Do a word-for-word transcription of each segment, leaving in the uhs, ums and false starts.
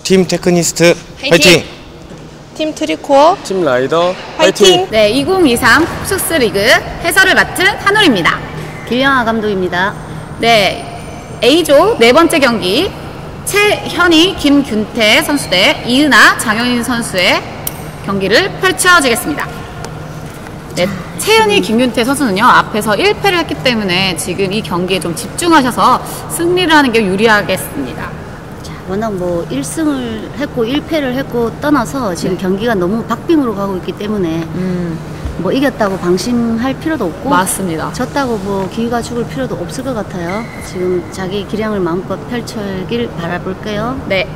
팀 테크니스트 화이팅! 화이팅! 팀 트리코어 팀 라이더 화이팅! 화이팅! 네, 이천이십삼 폭스스 리그 해설을 맡은 한울입니다. 길영아 감독입니다. 네, A조 네 번째 경기 최현희, 김균태 선수 대 이은하, 장현인 선수의 경기를 펼쳐지겠습니다. 네, 최현희, 김균태 선수는요 앞에서 일 패를 했기 때문에 지금 이 경기에 좀 집중하셔서 승리를 하는 게 유리하겠습니다. 자, 워낙 뭐 일 승을 했고 일 패를 했고 떠나서 지금 네. 경기가 너무 박빙으로 가고 있기 때문에 음, 뭐 이겼다고 방심할 필요도 없고 맞습니다. 졌다고 뭐 기가 죽을 필요도 없을 것 같아요. 지금 자기 기량을 마음껏 펼쳐길 바라볼게요. 네.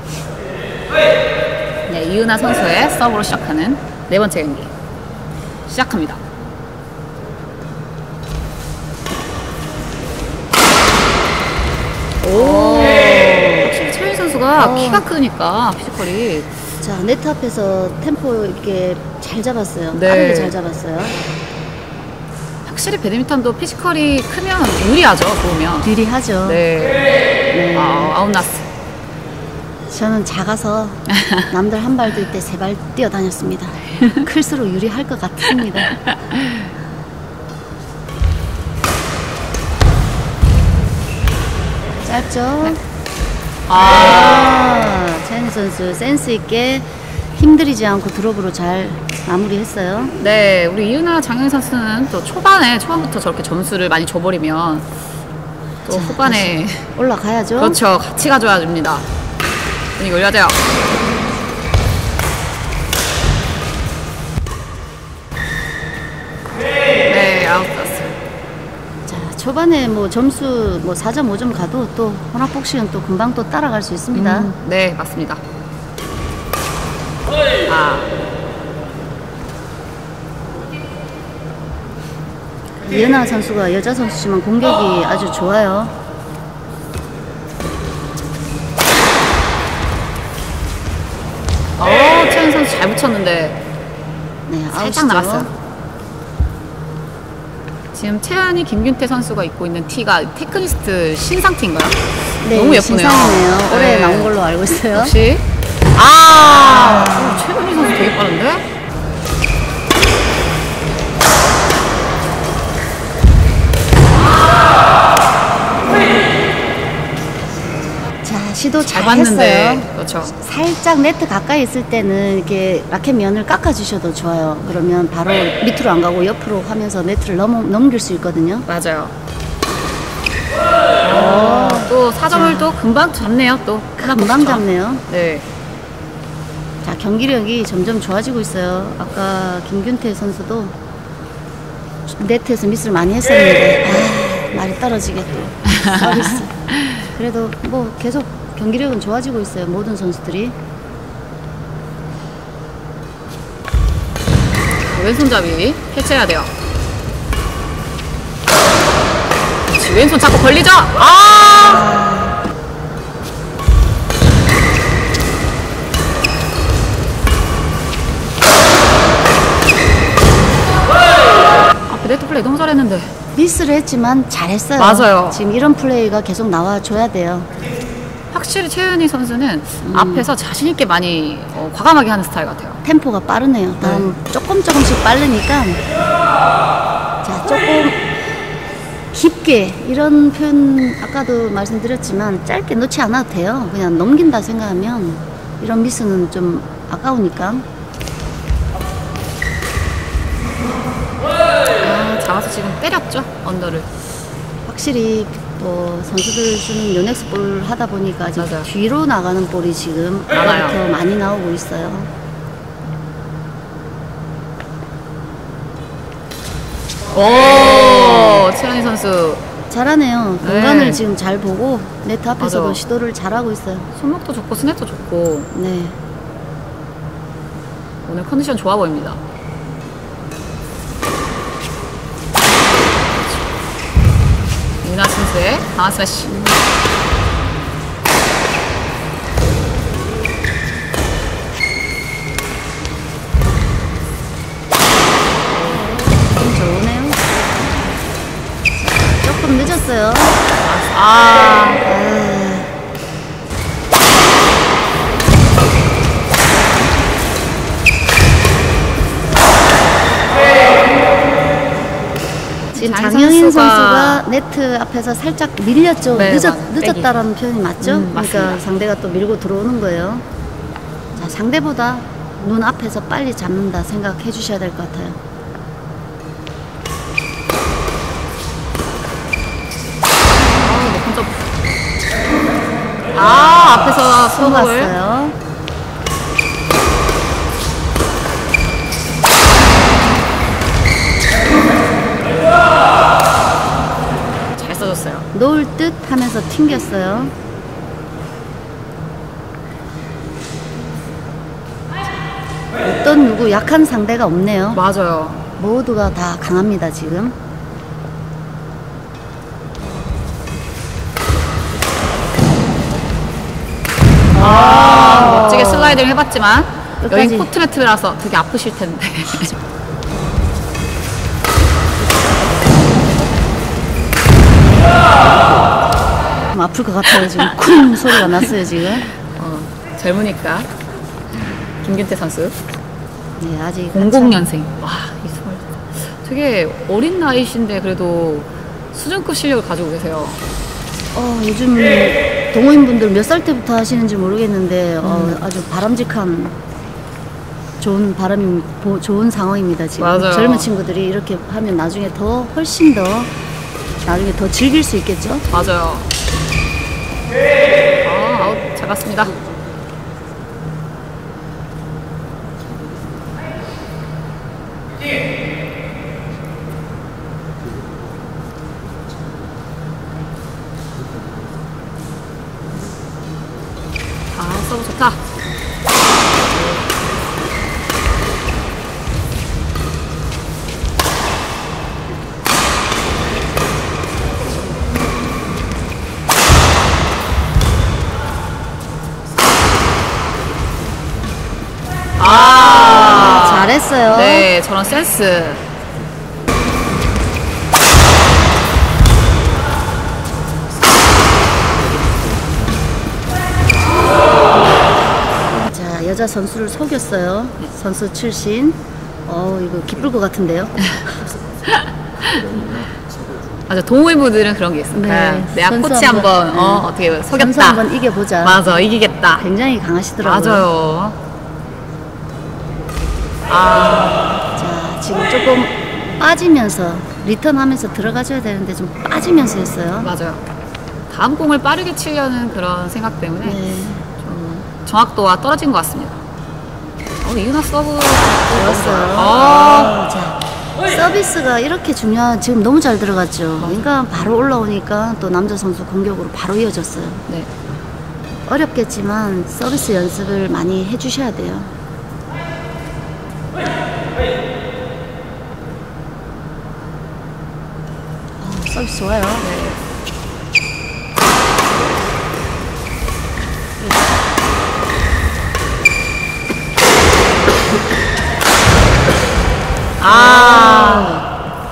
네, 이은하 선수의 서브로 시작하는 네 번째 경기 시작합니다. 오, 확실히 최윤 선수가 어. 키가 크니까 피지컬이. 자, 네트 앞에서 템포 이렇게 잘 잡았어요. 네. 빠르게 잘 잡았어요. 확실히 배드민턴도 피지컬이 크면 유리하죠, 좋으면. 유리하죠. 네. 네. 아, 아웃나스. 저는 작아서 남들 한 발 뛸 때 세 발 뛰어다녔습니다. 클수록 유리할 것 같습니다. 짧죠? 네. 아, 아, 최현희 선수 센스 있게 힘들이지 않고 드롭으로 잘 마무리했어요. 네, 우리 이은하, 장현인 선수는 또 초반에 초반부터 저렇게 점수를 많이 줘버리면 또 자, 후반에 올라가야죠. 그렇죠, 같이 가져야 됩니다. 분위기 올려야 돼요. 네, 아웃났어요. 자, 초반에 뭐 점수 뭐 사 점 오 점 가도 또 혼합복식은 또 금방 또 따라갈 수 있습니다. 음, 네, 맞습니다. 아, 이은하 선수가 여자 선수지만 공격이 아주 좋아요. 어, 최현 선수 잘 붙였는데 네, 살짝 아웃이죠. 나갔어요. 지금 최현희, 김균태 선수가 입고 있는 티가 테크니스트 신상 티인가요? 네, 너무 예쁘네요. 신상이네요. 올해 네. 나온 걸로 알고 있어요. 역시. 아, 오, 최현희 선수 되게 빠른데? 자, 시도 잘 잘, 봤는데. 했어요. 그렇죠. 살짝 네트 가까이 있을 때는 이렇게 라켓 면을 깎아주셔도 좋아요. 그러면 바로 밑으로 안 가고 옆으로 하면서 네트를 넘, 넘길 수 있거든요. 맞아요. 어, 또 사 점을 또 금방 잡네요, 또. 금방 잡네요. 네. 자, 경기력이 점점 좋아지고 있어요. 아까 김균태 선수도 네트에서 미스를 많이 했었는데 아, 말이 떨어지게 또 서비스. 그래도 뭐 계속 경기력은 좋아지고 있어요. 모든 선수들이. 왼손잡이 캐치해야 돼요. 그렇지, 왼손 자꾸 걸리죠? 아! 앞에 네트 플레이 너무 잘했는데. 미스를 했지만 잘했어요. 맞아요. 지금 이런 플레이가 계속 나와줘야 돼요. 확실히 최은희 선수는 앞에서 자신있게 많이 어, 과감하게 하는 스타일 같아요. 템포가 빠르네요. 다음 조금 조금씩 빠르니까 자, 조금 깊게 이런 표현 아까도 말씀드렸지만 짧게 놓지 않아도 돼요. 그냥 넘긴다 생각하면 이런 미스는 좀 아까우니까. 아, 잡아서 지금 때렸죠, 언더를. 확실히 뭐 선수들 쓰는 요넥스 볼 하다 보니까 지금 맞아요. 뒤로 나가는 볼이 지금 많아요. 아까부터 많이 나오고 있어요. 오, 최은희 선수 잘하네요. 네. 공간을 지금 잘 보고 네트 앞에서도 맞아. 시도를 잘하고 있어요. 손목도 좋고 스냅도 좋고 네. 오늘 컨디션 좋아 보입니다. 이은하 선수의 강한 스매시. 좀 좋으네요. 조금 늦었어요. 아, 지금 장 장영인 선수가- 선수가 네트 앞에서 살짝 밀렸죠. 네, 늦었, 맞아요. 늦었다라는 표현이 맞죠? 음, 그러니까 맞습니다. 상대가 또 밀고 들어오는 거예요. 자, 상대보다 눈 앞에서 빨리 잡는다 생각해 주셔야 될 것 같아요. 아, 높은 점. 아, 앞에서 손목을. 속았어요. 잘 써줬어요. 놓을 듯 하면서 튕겼어요. 어떤 누구 약한 상대가 없네요. 맞아요. 모두가 다 강합니다 지금. 아, 멋지게 슬라이드를 해봤지만 끝까지. 여긴 코트매트라서 되게 아프실 텐데. 좀 아플 것 같아요 지금. 쿵 소리가 났어요 지금. 어, 젊으니까. 김균태 선수. 네 아직 공공년생. 와, 이 스물. 되게 어린 나이신데 그래도 수준급 실력을 가지고 계세요. 어, 요즘 동호인분들 몇 살 때부터 하시는지 모르겠는데 어, 아주 바람직한 좋은 바람이 보- 좋은 상황입니다 지금. 맞아요. 젊은 친구들이 이렇게 하면 나중에 더 훨씬 더 나중에 더 즐길 수 있겠죠. 맞아요. 아, 아웃 잘 갔습니다. 아, 서브 좋다. 아, 잘했어요. 네, 저런 센스. 자 여자 선수를 속였어요. 선수 출신. 어 이거 기쁠 것 같은데요. 맞아, 동호인분들은 그런 게 있어요. 네, 네, 내가 선수 코치 한번, 한번 네. 어, 어떻게 선수 속였다. 한번 이겨보자. 맞아, 이기겠다. 굉장히 강하시더라고요. 맞아요. 아, 자 지금 조금 빠지면서 리턴하면서 들어가줘야 되는데 좀 빠지면서 했어요. 맞아요. 다음 공을 빠르게 치려는 그런 생각 때문에 네. 좀 정확도가 떨어진 것 같습니다. 어, 이은하 서브 좋았어요. 아, 어, 자 서비스가 이렇게 중요한 지금 너무 잘 들어갔죠. 그러니까 바로 올라오니까 또 남자 선수 공격으로 바로 이어졌어요. 네. 어렵겠지만 서비스 연습을 많이 해주셔야 돼요. 어, 서비스 좋아요. 네. 아,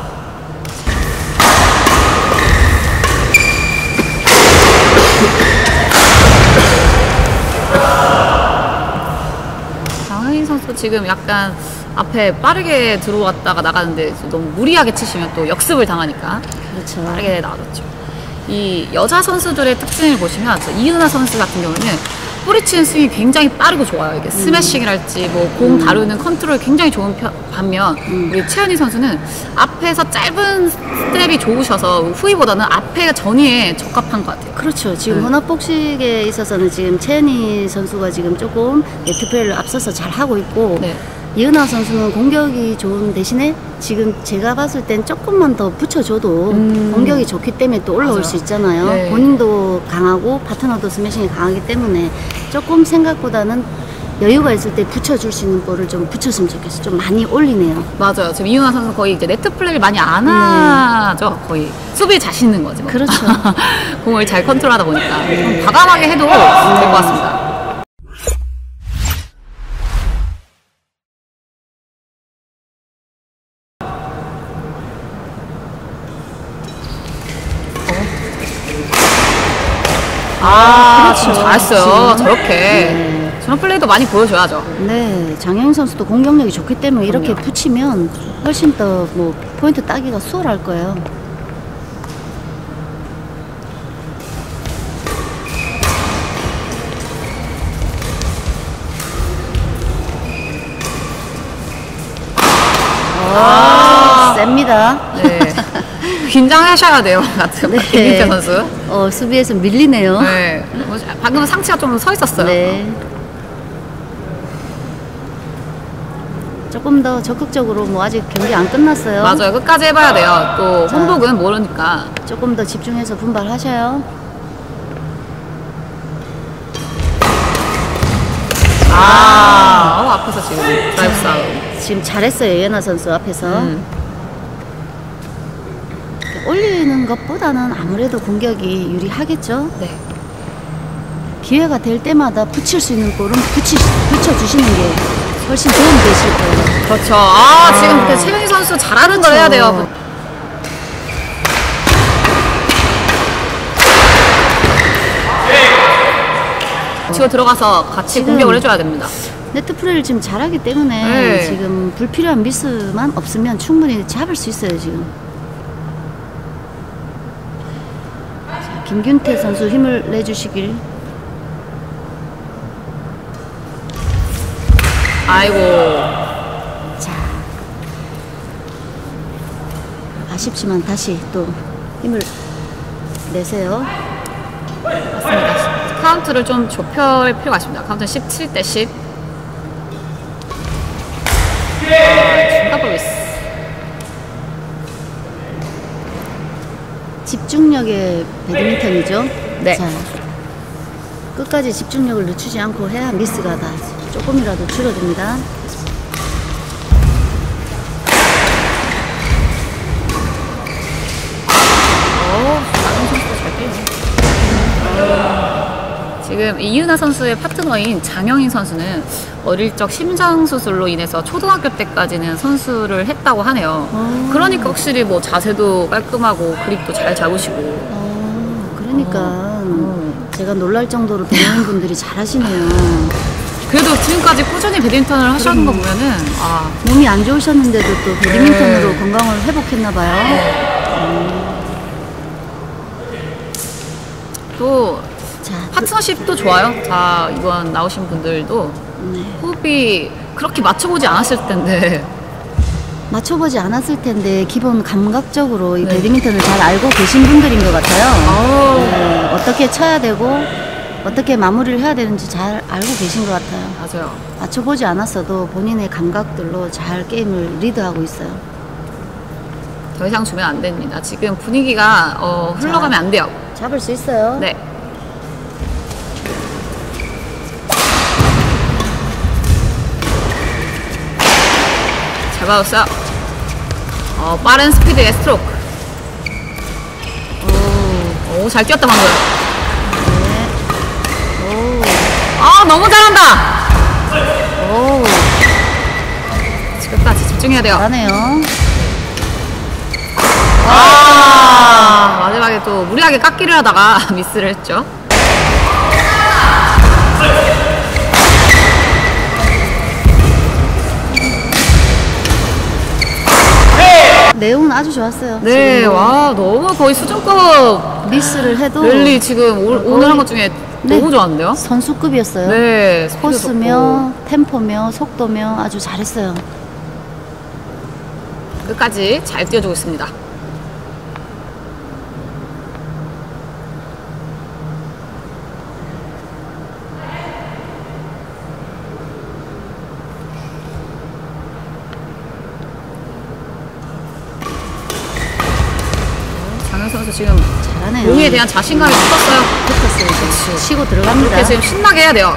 장혜인 선수 지금 약간 앞에 빠르게 들어왔다가 나가는데 너무 무리하게 치시면 또 역습을 당하니까 그렇죠. 빠르게 나와줬죠. 이 여자 선수들의 특징을 보시면 저 이은하 선수 같은 경우는 뿌리치는 스윙이 굉장히 빠르고 좋아요. 이게 스매싱이랄지 뭐 공 다루는 컨트롤 굉장히 좋은 편, 반면 우리 최현희 선수는 앞에서 짧은 스텝이 좋으셔서 후위보다는 앞에 전위에 적합한 것 같아요. 그렇죠. 지금 네. 혼합복식에 있어서는 지금 채니 선수가 지금 조금 네트 플레이를 앞서서 잘 하고 있고 네. 이은하 선수는 공격이 좋은 대신에 지금 제가 봤을 땐 조금만 더 붙여줘도 음. 공격이 좋기 때문에 또 올라올 맞아요. 수 있잖아요. 네. 본인도 강하고 파트너도 스매싱이 강하기 때문에 조금 생각보다는 여유가 있을 때 붙여줄 수 있는 볼을 좀 붙였으면 좋겠어요. 좀 많이 올리네요. 맞아요. 지금 이은하 선수 거의 이제 네트 플레이를 많이 안 하죠. 거의 수비에 자신 있는 거지. 뭐. 그렇죠. 공을 잘 컨트롤하다 보니까 좀 과감하게 해도 될 것 같습니다. 아, 그렇죠. 지금 잘했어요. 지금. 저렇게. 네. 저런 플레이도 많이 보여줘야죠. 네, 장영인 선수도 공격력이 좋기 때문에 이렇게 그럼요. 붙이면 훨씬 더 뭐 포인트 따기가 수월할 거예요. 아, 셉니다. 네. 긴장하셔야 돼요, 같은 네. 김민태 선수. 어, 수비에서 밀리네요. 네. 뭐, 방금 상체가 좀 서 있었어요. 네. 조금 더 적극적으로 뭐 아직 경기 안 끝났어요. 맞아요. 끝까지 해봐야 돼요. 또 자. 혼복은 모르니까. 조금 더 집중해서 분발하셔요. 아, 어, 앞에서 지금 드라이브 싸움. 지금 잘했어요, 예나 선수 앞에서. 음. 올리는 것보다는 아무래도 공격이 유리하겠죠. 네. 기회가 될 때마다 붙일 수 있는 볼은 붙이, 붙여주시는 게 훨씬 도움이 되실 거예요. 그렇죠. 아, 지금 그때 최윤희 선수 잘하는 걸 해야 돼요. 치고 들어가서 같이 지금 공격을 해줘야 됩니다. 네트 플레이를 지금 잘하기 때문에 네. 지금 불필요한 미스만 없으면 충분히 잡을 수 있어요, 지금. 자, 김균태 선수 힘을 내주시길. 아이고. 자, 아쉽지만 다시 또 힘을 내세요. 맞습니다. 카운트를 좀 좁힐 필요가 있습니다. 카운트는 십칠 대 십. 아, 중가볼리스. 집중력의 배드민턴이죠. 네. 자, 끝까지 집중력을 늦추지 않고 해야 미스가 다 조금이라도 줄어듭니다. 어, 다른 선수도 잘 뛰네. 지금 이윤아 선수의 파트너인 장영인 선수는 어릴 적 심장 수술로 인해서 초등학교 때까지는 선수를 했다고 하네요. 오. 그러니까 확실히 뭐 자세도 깔끔하고 그립도 잘 잡으시고. 어, 그러니까 어. 제가 놀랄 정도로 동호인 분들이 잘하시네요. 그래도 지금까지 꾸준히 배드민턴을 하시는 거 보면은 아, 몸이 안 좋으셨는데도 또 배드민턴으로 네. 건강을 회복했나 봐요. 또 자, 파트너십도 좋아요. 자, 이번 나오신 분들도 네. 호흡이 그렇게 맞춰보지 않았을 텐데. 맞춰보지 않았을 텐데 기본 감각적으로 이 네. 배드민턴을 잘 알고 계신 분들인 것 같아요. 아우. 네, 어떻게 쳐야 되고 어떻게 마무리를 해야 되는지 잘 알고 계신 것 같아요. 맞아요. 맞춰보지 않았어도 본인의 감각들로 잘 게임을 리드하고 있어요. 더 이상 주면 안 됩니다. 지금 분위기가 어, 흘러가면 안 돼요. 잡을 수 있어요. 네. 잘 받았어요. 어, 빠른 스피드의 스트로크. 오, 오, 잘 뛰었다 방금. 오, 아, 너무 잘한다. 오, 끝까지 집중해야 돼요. 잘하네요. 아, 마지막에 또 무리하게 깎기를 하다가 미스를 했죠. 내용은 아주 좋았어요. 네, 지금 뭐 와, 너무 거의 수준급 미스를 해도 랠리 지금 오, 오늘 한 것 중에 네. 너무 좋았는데요? 선수급이었어요. 네, 스피드 코스며 템포며 속도며 아주 잘했어요. 좋고 끝까지 잘 뛰어주고 있습니다. 장현 선수 지금 잘하네요. 공에 대한 자신감이 붙었어요. 붙었어요. 그렇지. 치고 들어갑니다. 이렇게 지금 신나게 해야 돼요.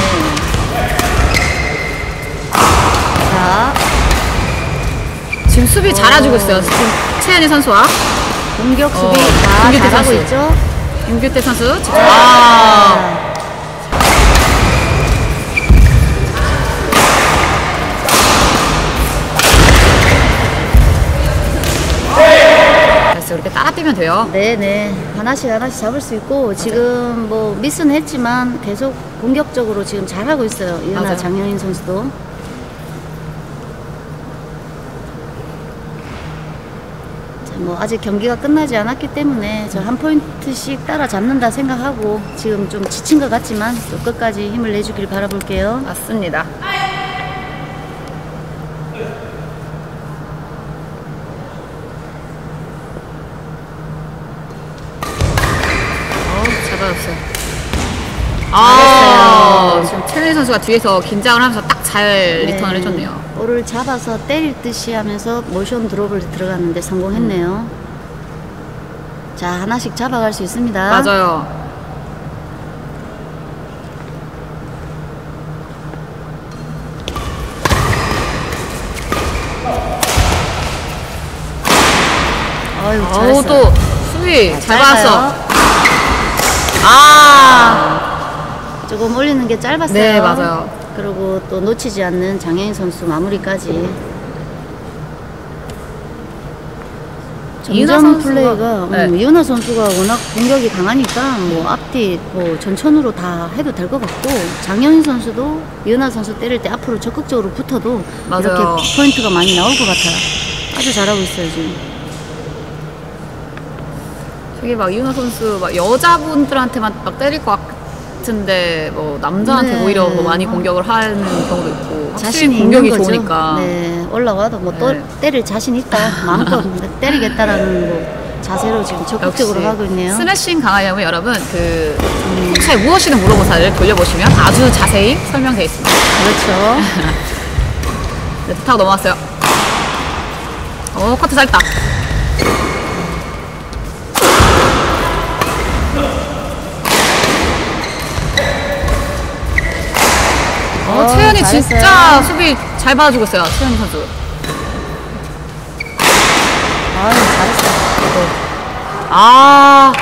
자, 지금 수비 잘해주고 있어요. 지금 최현희 선수와 공격 수비 어, 다 김규태 잘하고 선수. 있죠. 윤규태 선수. 지금 아, 아, 됐어요. 계속 이렇게 따라 뛰면 돼요. 네네. 하나씩 하나씩 잡을 수 있고, 지금 뭐 미스는 했지만 계속 공격적으로 지금 잘하고 있어요. 이은하 맞아요. 장영인 선수도. 자, 뭐 아직 경기가 끝나지 않았기 때문에 저 한 포인트씩 따라잡는다 생각하고 지금 좀 지친 것 같지만 또 끝까지 힘을 내주길 바라볼게요. 맞습니다. 잘 받았어요. 아, 지금 최은희 선수가 뒤에서 긴장을 하면서 딱 잘 리턴을 해줬네요. 볼을 잡아서 때릴 듯이 하면서 모션 드롭을 들어갔는데 성공했네요. 자, 하나씩 잡아갈 수 있습니다. 맞아요. 어유, 어우, 잘했어. 또 수비 잘 짧아요. 받았어. 아, 조금 올리는 게 짧았어요. 네, 맞아요. 그리고 또 놓치지 않는 장혜인 선수 마무리까지. 이은하 점점 선수가- 플레이가 네. 음, 이은하 선수가 워낙 공격이 강하니까 뭐 앞뒤 뭐 전천후로 다 해도 될 것 같고, 장영인 선수도 이은하 선수 때릴 때 앞으로 적극적으로 붙어도 맞아요. 이렇게 포인트가 많이 나올 것 같아요. 아주 잘하고 있어요 지금. 저기 막 이은하 선수 막 여자분들한테만 막 때릴 것 같은데 뭐 남자한테 네. 오히려 뭐 많이 공격을 하는 경우도 있고, 확실히 자신이 공격이 있는 거죠. 좋으니까. 네, 올라와도 뭐 또 네. 때릴 자신 있다, 마음껏 때리겠다라는 뭐 자세로 지금 적극적으로 역시 하고 있네요. 스매싱 강하려면 여러분 그 코치의 무엇이든 물어보사를 돌려보시면 아주 자세히 설명되어 있습니다. 그렇죠. 네, 타고 넘어왔어요. 어, 커트 짧다. 어, 어, 채연이 잘했어요. 진짜 수비 잘 받아주고 있어요. 채연이 선수. 아유, 잘했어. 아.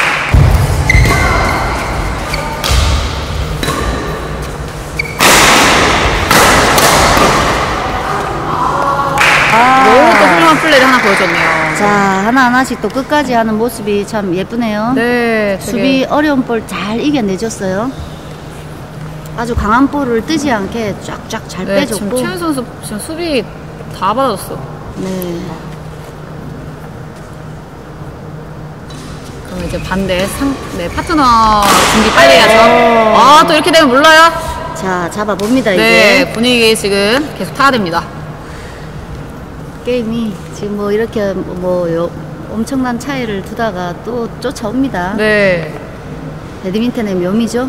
너무 또 훌륭한 플레이를 하나 보여줬네요. 자, 하나하나씩 또 끝까지 하는 모습이 참 예쁘네요. 네, 되게- 수비 어려운 볼 잘 이겨내줬어요. 아주 강한 볼을 뜨지 않게 쫙쫙 잘 네, 지금 빼줬고. 최현 선수 지금 수비 다 받아줬어. 네. 그럼 이제 반대 상, 네, 파트너 준비 빨리 해야죠. 오. 아, 또 이렇게 되면 몰라요? 자, 잡아봅니다, 네, 이제. 분위기 지금 계속 타야 됩니다. 게임이 지금 뭐 이렇게 뭐 요- 엄청난 차이를 두다가 또 쫓아옵니다. 네. 배드민턴의 묘미죠.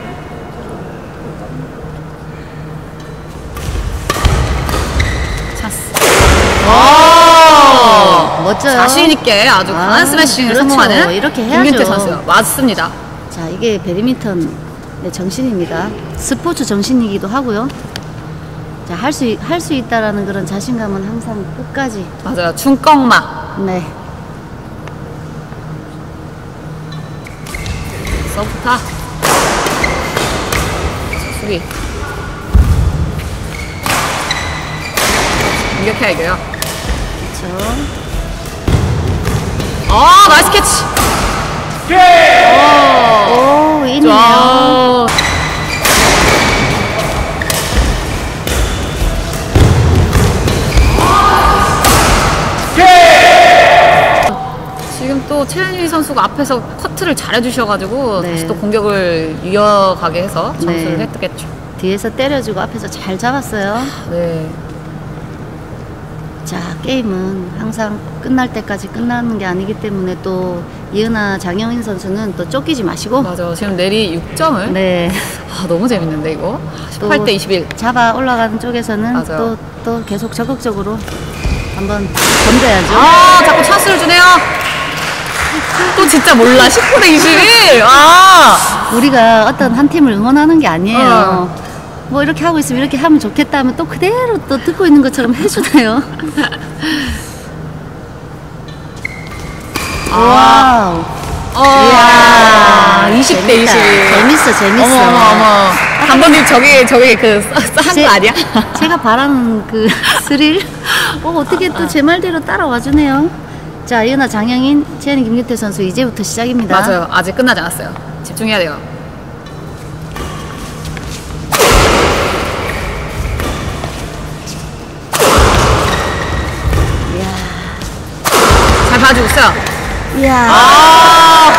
찬스. 아, 멋져요. 자신있게 아주 강한 아, 스매싱을 그렇죠. 성공하는 이렇게 김균태 해야죠. 선수. 맞습니다. 자, 이게 배드민턴의 정신입니다. 스포츠 정신이기도 하고요. 자, 할 수, 할 수 있다라는 그런 자신감은 항상 끝까지. 맞아요. 중꺾마. 네. 서브타. 수비. 공격해야 이겨요. 그렇죠. 아, 나이스 캐치. 오, 있네요. 좋아. 지금 또 최은희 선수가 앞에서 커트를 잘해주셔가지고 네. 다시 또 공격을 이어가게 해서 점수를 네. 획득했죠. 뒤에서 때려주고 앞에서 잘 잡았어요. 네. 자, 게임은 항상 끝날 때까지 끝나는 게 아니기 때문에 또 이은하 장영인 선수는 또 쫓기지 마시고. 맞아. 지금 내리 육 점을. 네. 아, 너무 재밌는데 이거. 십팔 대 이십일. 잡아 올라가는 쪽에서는 맞아요. 또, 또 계속 적극적으로 한번 던져야죠. 아, 자꾸 찬스를 주네요. 또 진짜 몰라. 십구 대 이십일. 아. 우리가 어떤 한 팀을 응원하는 게 아니에요. 어. 뭐 이렇게 하고 있으면 이렇게 하면 좋겠다 하면 또 그대로 또 듣고 있는 것처럼 해주네요. 와우. 어. 이야, 이십 대 재밌다. 이십일. 재밌어, 재밌어. 어머, 어머, 어머. 감독님, 저기, 저기, 그, 싼 제- 거 아니야? 제가 바라는 그 스릴. 어, 어떻게 또 제 말대로 따라와 주네요. 자, 이은하, 장영인, 최현희, 김규태 선수 이제부터 시작입니다. 맞아요. 아직 끝나지 않았어요. 집중해야 돼요. 잘 봐주고 있어요. 이야. 아!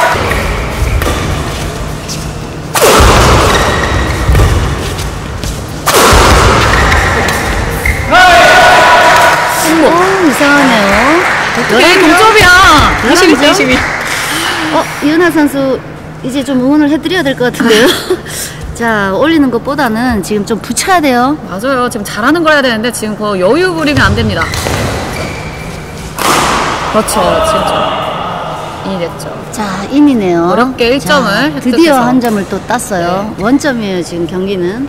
어, 이상하네요. 네, 동점이야. 이십이 대 이십이. 어, 이은하 선수 이제 좀 응원을 해드려야 될 것 같은데요. 자, 올리는 것보다는 지금 좀 붙여야 돼요. 맞아요. 지금 잘하는 걸 해야 되는데 지금 그 여유 부리면 안 됩니다. 그렇죠. 지금 좀 인이 됐죠. 자, 인이네요. 어렵게 일 점을 자, 획득해서. 드디어 한 점을 또 땄어요. 네. 원점이에요, 지금 경기는.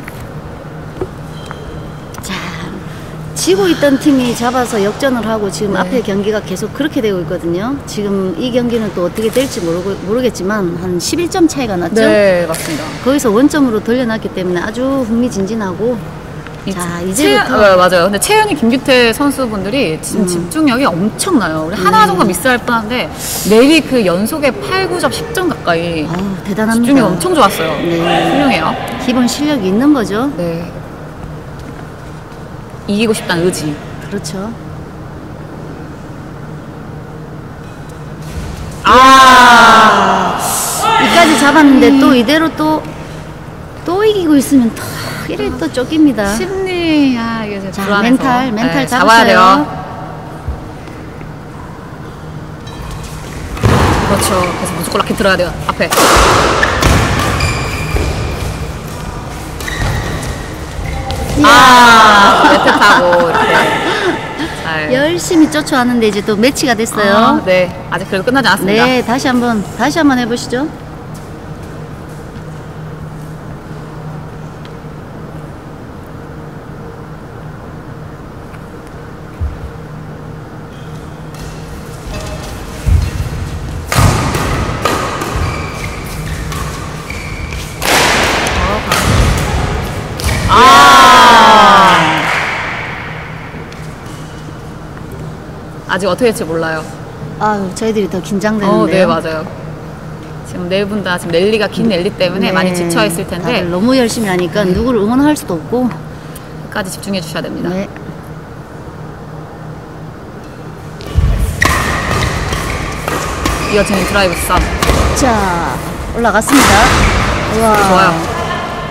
자, 지고 있던 팀이 잡아서 역전을 하고 지금 네. 앞에 경기가 계속 그렇게 되고 있거든요. 지금 이 경기는 또 어떻게 될지 모르고, 모르겠지만 한 십일 점 차이가 났죠? 네, 맞습니다. 거기서 원점으로 돌려놨기 때문에 아주 흥미진진하고. 자, 채, 이제부터. 어, 맞아요. 근데 채연이, 김규태 선수분들이 지금 음. 집중력이 엄청나요. 우리 하나 정도 미스할 뻔한데 내리 그 연속에 팔, 구 점, 십 점 가까이 아우, 대단합니다. 집중력 엄청 좋았어요. 네. 훌륭해요. 기본 실력이 있는 거죠. 네. 이기고 싶다는 의지. 그렇죠. 아, 이까지 잡았는데 또 이대로 또, 또 이기고 있으면 또 이래 또 쫓깁니다. 심리, 아, 이게 이제 자, 불안해서. 멘탈, 멘탈 네, 잡으세요. 잡아야 돼요. 그렇죠. 그래서 무조건 라켓 들어야 돼요. 앞에. 아, 매트 타고 이렇게 잘. 열심히 쫓아왔는데 이제 또 매치가 됐어요. 아, 네, 아직 그래도 끝나지 않았습니다. 네, 다시 한번 다시 한번 해보시죠. 아, 아직 어떻게 될지 몰라요. 아유, 저희들이 더 긴장되는데요. 어, 네, 맞아요. 지금 네 분 다 지금 랠리가 긴 랠리 때문에 네, 많이 지쳐 있을 텐데 다들 너무 열심히 하니까 누구를 응원할 수도 없고. 끝까지 집중해 주셔야 됩니다. 네. 이어지는 드라이브 썸. 자, 올라갔습니다. 우와. 좋아요.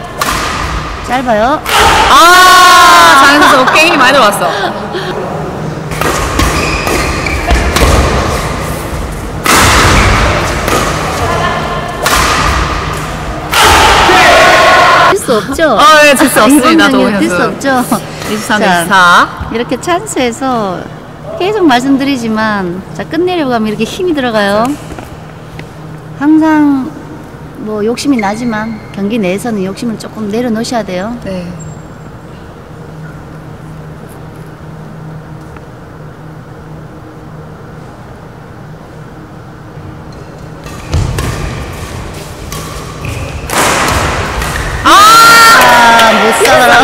짧아요. 아, 장현 선수 어깨 힘이 많이 들어왔어. 질 수 없죠? 어, 네, 질 수 없습니다. 도훈 질 수 선수. 없죠? 이십삼 대 자, 이십사. 이렇게 찬스에서 계속 말씀드리지만, 자, 끝내려고 하면 이렇게 힘이 들어가요. 항상 뭐 욕심이 나지만 경기 내에서는 욕심을 조금 내려놓으셔야 돼요. 네. 아, 못 살아.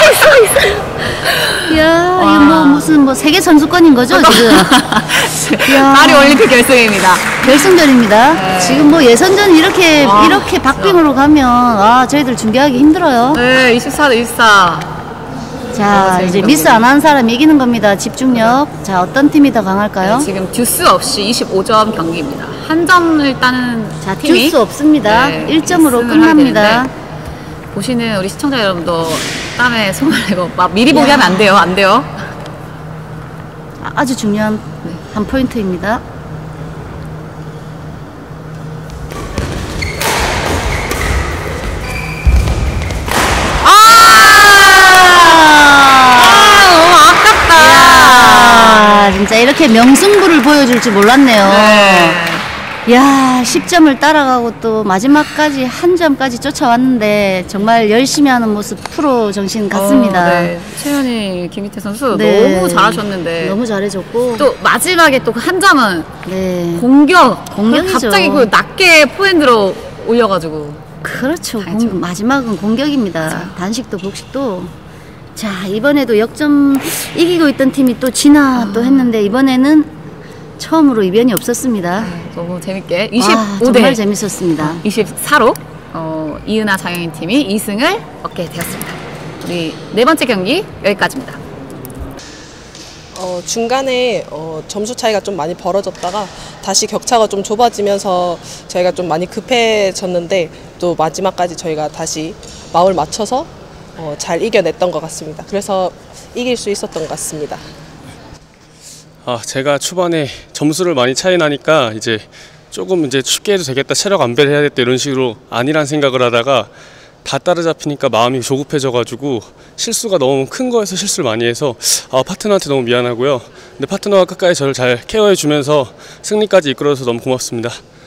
이야, 이거 뭐 무슨 뭐 세계 선수권인 거죠, 지금? 이야. 파리 올림픽 결승입니다. 결승전입니다. 네. 지금 뭐 예선전 이렇게 와, 이렇게 박빙으로 가면 아, 저희들 준비하기 힘들어요. 네, 이십사 대 이십사. 자, 아, 이제 재밌다, 미스 안 한 사람이 이기는 겁니다. 집중력. 자, 어떤 팀이 더 강할까요? 네, 지금 듀스 없이 이십오 점 경기입니다. 한 점을 따는 자, 팀이 듀스 없습니다. 네, 일 점으로 우승을 하게 끝납니다. 되는데 보시는 우리 시청자 여러분도 땀에 손을 내고 막 미리 보기 야. 하면 안 돼요. 안 돼요. 아, 아주 중요한 네. 한 포인트입니다. 아, 진짜 이렇게 명승부를 보여줄 줄 몰랐네요. 네. 야, 십 점을 따라가고 또 마지막까지 한 점까지 쫓아왔는데 정말 열심히 하는 모습 프로 정신 같습니다. 어, 네. 최현희, 김희태 선수 네. 너무 잘하셨는데 너무 잘해줬고 또 마지막에 또 한 점은 네. 공격. 공격이죠. 갑자기 그 낮게 포핸드로 올려가지고 그렇죠. 알죠. 공, 마지막은 공격입니다. 단식도 복식도. 자, 이번에도 역점 이기고 있던 팀이 또 지나 또 했는데 이번에는 처음으로 이변이 없었습니다. 너무 재밌게 와, 이십오 대 정말 재밌었습니다. 이십사로 어, 이은하 장영인 팀이 이 승을 얻게 되었습니다. 우리 네 번째 경기 여기까지입니다. 어, 중간에 어, 점수 차이가 좀 많이 벌어졌다가 다시 격차가 좀 좁아지면서 저희가 좀 많이 급해졌는데 또 마지막까지 저희가 다시 마음을 맞춰서 어, 잘 이겨냈던 것 같습니다. 그래서 이길 수 있었던 것 같습니다. 아, 제가 초반에 점수를 많이 차이 나니까 이제 조금 이제 쉽게 해도 되겠다, 체력 안배를 해야겠다 이런 식으로 아니란 생각을 하다가 다 따라잡히니까 마음이 조급해져가지고 실수가 너무 큰 거에서 실수를 많이 해서 아, 파트너한테 너무 미안하고요. 근데 파트너가 끝까지 저를 잘 케어해주면서 승리까지 이끌어줘서 너무 고맙습니다.